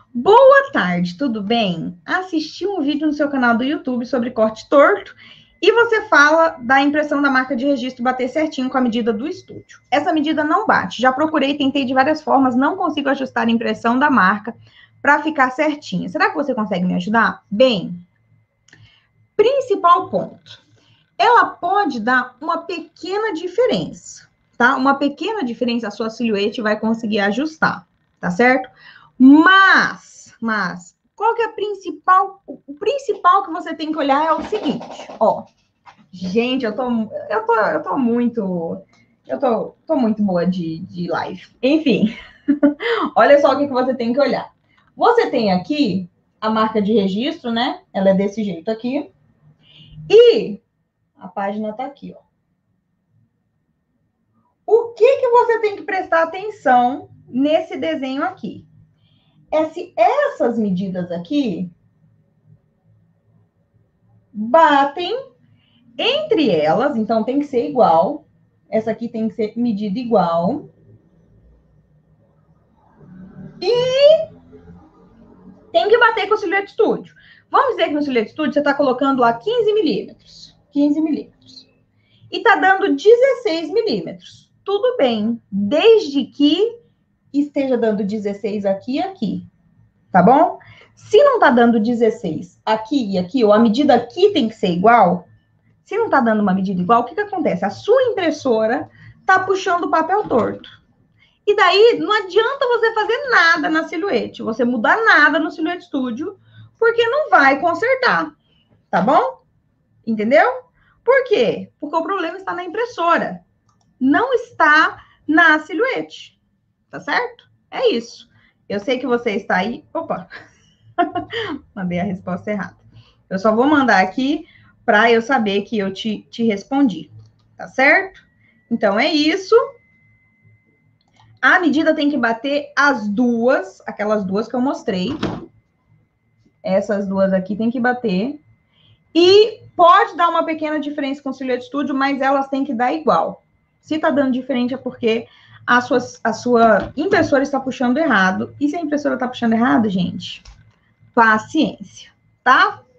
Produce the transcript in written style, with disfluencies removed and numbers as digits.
Boa tarde, tudo bem? Assisti um vídeo no seu canal do YouTube sobre corte torto e você fala da impressão da marca de registro bater certinho com a medida do estúdio. Essa medida não bate. Já procurei, tentei de várias formas, não consigo ajustar a impressão da marca para ficar certinha. Será que você consegue me ajudar? Bem, principal ponto. Ela pode dar uma pequena diferença, tá? Uma pequena diferença a sua silhuete vai conseguir ajustar, tá certo? Mas, qual que é o principal que você tem que olhar é o seguinte, ó. Gente, eu tô muito boa de live. Enfim, olha só o que você tem que olhar. Você tem aqui a marca de registro, né? Ela é desse jeito aqui. E a página tá aqui, ó. O que você tem que prestar atenção nesse desenho aqui? É se essas medidas aqui batem entre elas, então tem que ser igual. Essa aqui tem que ser medida igual. E tem que bater com o Silhouette Studio. Vamos dizer que no Silhouette Studio você está colocando lá 15 milímetros. 15 milímetros. E está dando 16 milímetros. Tudo bem, desde que esteja dando 16 aqui e aqui. Tá bom? Se não tá dando 16 aqui e aqui, ou a medida aqui tem que ser igual, se não tá dando uma medida igual, o que acontece? A sua impressora tá puxando o papel torto. E daí, não adianta você fazer nada na silhuete, você mudar nada no Silhouette Studio, porque não vai consertar, tá bom? Entendeu? Por quê? Porque o problema está na impressora, não está na silhuete, tá certo? É isso. Eu sei que você está aí... Opa! Mandei a resposta errada. Eu só vou mandar aqui para eu saber que eu te respondi, tá certo? Então, é isso. A medida tem que bater as duas, aquelas duas que eu mostrei. Essas duas aqui tem que bater. E pode dar uma pequena diferença com o Silhouette Studio, mas elas têm que dar igual. Se tá dando diferente é porque a sua impressora está puxando errado. E se a impressora está puxando errado, gente, paciência, tá?